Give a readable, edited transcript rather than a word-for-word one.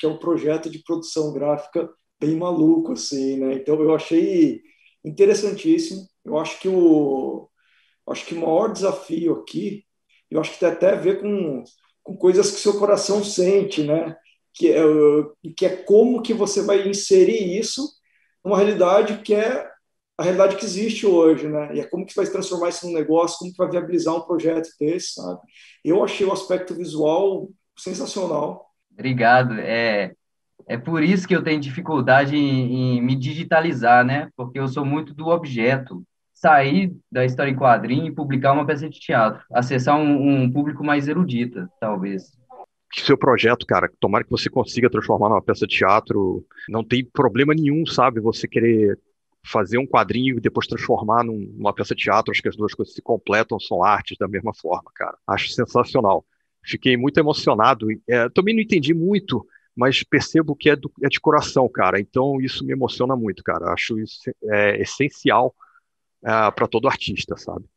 que é um projeto de produção gráfica bem maluco, assim, né? Então eu achei interessantíssimo. Eu acho que o maior desafio aqui, eu acho que tem até a ver com coisas que seu coração sente, né? Que é como que você vai inserir isso numa realidade que é a realidade que existe hoje, né? E é como que vai transformar isso num negócio, como que vai viabilizar um projeto desse, sabe? Eu achei o aspecto visual sensacional. Obrigado. É por isso que eu tenho dificuldade em me digitalizar, né? Porque eu sou muito do objeto. Sair da história em quadrinho e publicar uma peça de teatro. Acessar um público mais erudito, talvez. Que seu projeto, cara, tomara que você consiga transformar numa peça de teatro. Não tem problema nenhum, sabe? Você querer fazer um quadrinho e depois transformar numa peça de teatro. Acho que as duas coisas se completam, são artes da mesma forma, cara. Acho sensacional. Fiquei muito emocionado. Também não entendi muito, mas percebo que é de coração, cara. Então isso me emociona muito, cara. Acho isso essencial para todo artista, sabe?